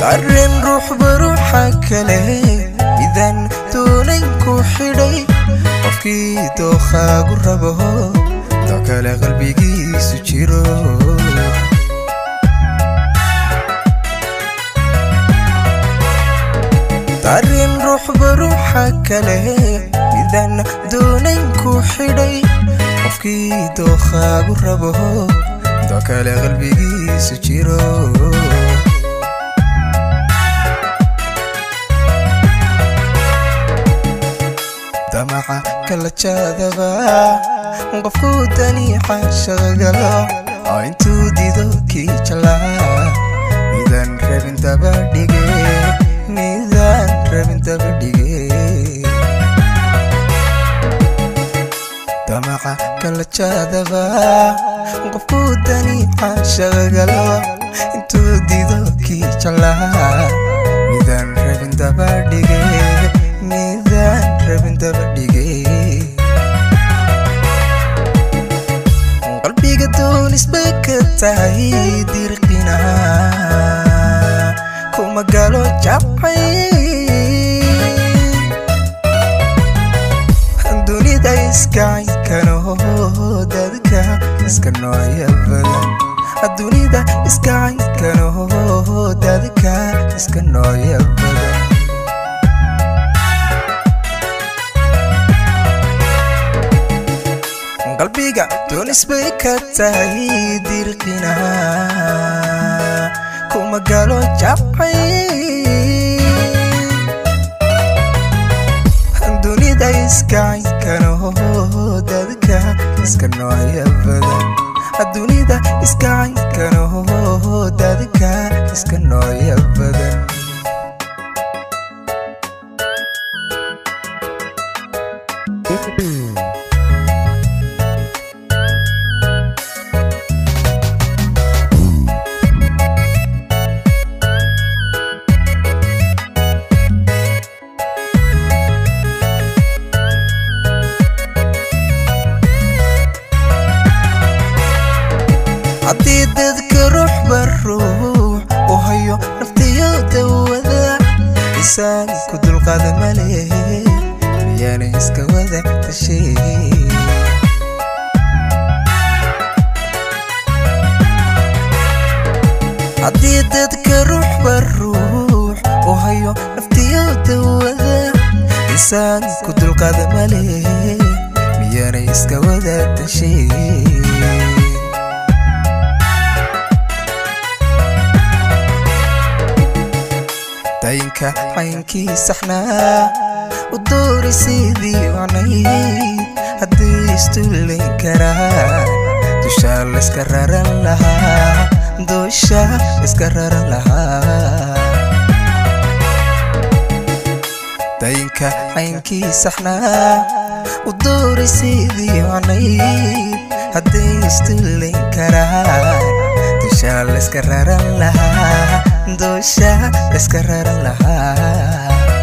arrin ruux baruuxa kale idan doonayn ku xidhay qofkii dookhaagu rabo doo kale qalbigiisu jiro arrin ruux baruuxa kale idan doonayn ku xidhay qofkii dookhaagu rabo doo kale qalbigiisu jiro damaca kala jaadaba qofku dani xashagalo oo intuu diido kii jalaa midaan rabin daba dhige damaca kala jaadaba qofku dani xashagalo intuu diido kii jalaa midaan rabin daba dhige qalbiga doonis bay ka tahay dirqina kuma galo jabay dunida iskaankano dadka iska nooya badan dunida iskaankano dadka iska nooya badan qalbiga doonis bay ka tahay dirqina kuma galo jabay dunida iskaankano dadka iska nooya badan dunida iskaankano dadka iska nooya badan haddii dadka ruux baruux u hayo naftiyo dawada isaan ku dulqaada male miyaana iska wada tashay haddii dadka ruux baruux u hayo naftiyo dawada isaan ku dulqaada male miyaana iska wada tashay dayinka caynkii saxnaa u doori sidii wacnayd haddii istuulayn karaa dushaa layska raran lahaa dusha iska raran lahaa dayinka caynkii saxnaa u doori sidii wacnayd haddii istuulayn karaa dusha layska raran lahaa dusha iska raran lahaa